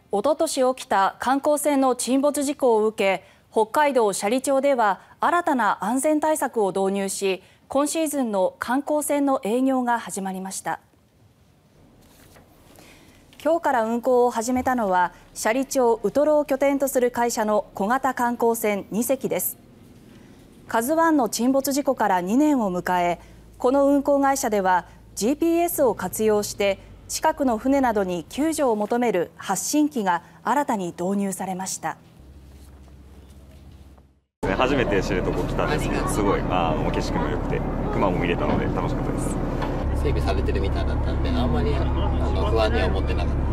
おととし起きた観光船の沈没事故を受け、北海道斜里町では新たな安全対策を導入し、今シーズンの観光船の営業が始まりました。今日から運航を始めたのは、斜里町ウトロを拠点とする会社の小型観光船2隻です。KAZUIの沈没事故から2年を迎え、この運航会社では GPS を活用して近くの船などに救助を求める発信機が新たに導入されました。 初めて知床来たんですけど、すごい景色も良くて熊も見れたので楽しかったです。 整備されてるみたいだったんで、あんまり不安には思ってなかった。